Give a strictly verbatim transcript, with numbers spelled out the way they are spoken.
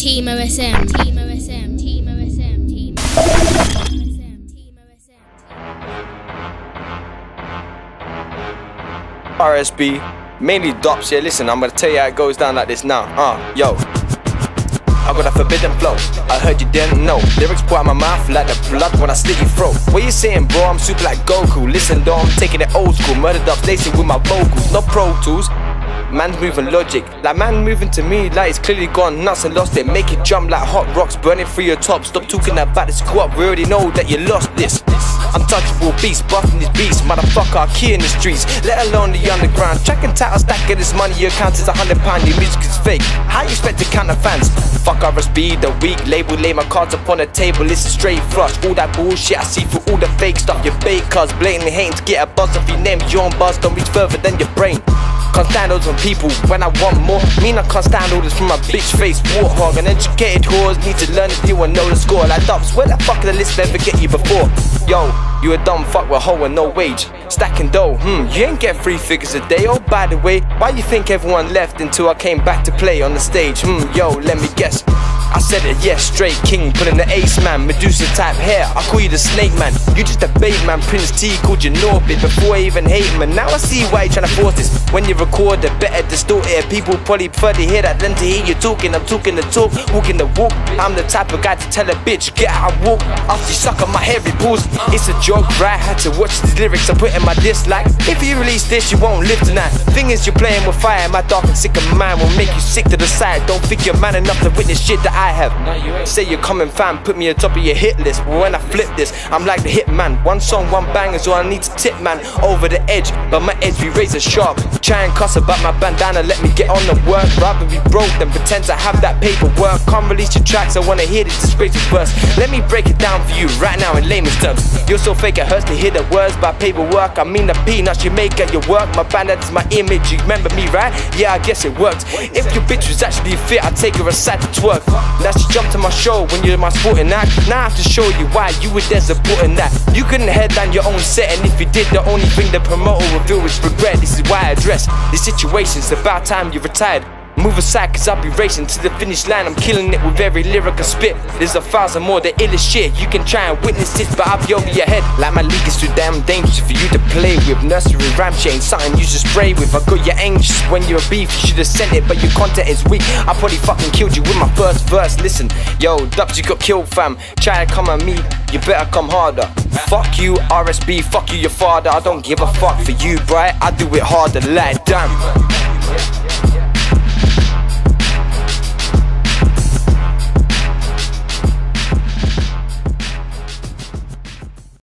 Team O S M, Team O S M, Team O S M, Team O S M, Team O S M. R S B, mainly dops, yeah, listen, I'm gonna tell you how it goes down like this now, uh, yo. I got a forbidden flow, I heard you didn't know. Lyrics pour out my mouth like the blood when I slit your throat. What you saying, bro? I'm super like Goku. Listen though, I'm taking it old school. Murdered up lacing with my vocals, not Pro Tools. Man's moving logic, like man moving to me like it's clearly gone nuts and lost it. Make it jump like hot rocks, burning through your top. Stop talking about the squat, we already know that you lost this. Untouchable beast, busting these beats, motherfucker, I key in the streets, let alone the underground. Track and title stack of this money, your account is a hundred pound, your music is fake. How you expect to count the fans? Fuck R S B, the weak label, lay my cards upon the table, it's a straight flush. All that bullshit I see through all the fake stuff. Your fake cuz blatantly hating to get a buzz off your name, your own buzz don't reach further than your brain. Can't stand those on people when I want more. Mean I can't stand all this from my bitch face warthog. And educated whores need to learn to deal and know the score. Like dubs, where the fuck did the list never get you before? Yo, you a dumb fuck with hoe and no wage. Stacking dough, hmm, you ain't get three figures a day. Oh, by the way, why you think everyone left until I came back to play on the stage? Hmm, yo, let me guess. I said it, yes, straight king, pulling the ace man, Medusa type hair, I call you the snake man. You just a bait man, Prince T called you Norbit before I even hate him. And now I see why you tryna force this. When you record it, better distort it. People probably prefer to hear that than to hear you talking. I'm talking the talk, walking the walk. I'm the type of guy to tell a bitch, get out and walk. After you suck on my hairy balls, it's a joke, right? Had to watch these lyrics, I put in my dislike. If you release this, you won't live tonight. Thing is, you're playing with fire, my dark and sick of mind will make you sick to the side. Don't think you're man enough to witness shit that I have. Say you're coming fam, put me on top of your hit list. But when I flip this, I'm like the hit man. One song, one bang is all I need to tip man. Over the edge, but my edge be razor sharp. Try and cuss about my bandana, let me get on the work. Rather be broke than pretend to have that paperwork. Can't release your tracks, I wanna hear the disgraceful first. Let me break it down for you right now in layman's terms. You're so fake it hurts to hear the words by paperwork. I mean the peanuts you make at your work. My bandana is my image, you remember me right? Yeah, I guess it worked. If your bitch was actually fit, I'd take her aside to twerk. Now she jumped to my show when you're my sporting act. Now I have to show you why you were there supporting that. You couldn't headline your own set, and if you did, the only thing the promoter will feel is regret. This is why I address this situation, it's about time you retired. Move aside cause I'll be racing to the finish line. I'm killing it with every lyric I spit. There's a thousand more, the illest shit. You can try and witness this, but I'll be over your head. Like my league is too damn dangerous for you to play with. Nursery rhyme chain, something you should spray with. I got you anxious when you're a beef, you should've sent it, but your content is weak. I probably fucking killed you with my first verse. Listen, yo, dubs, you got killed fam. Try to come at me, you better come harder. Fuck you R S B, fuck you your father. I don't give a fuck for you, bright, I do it harder like damn.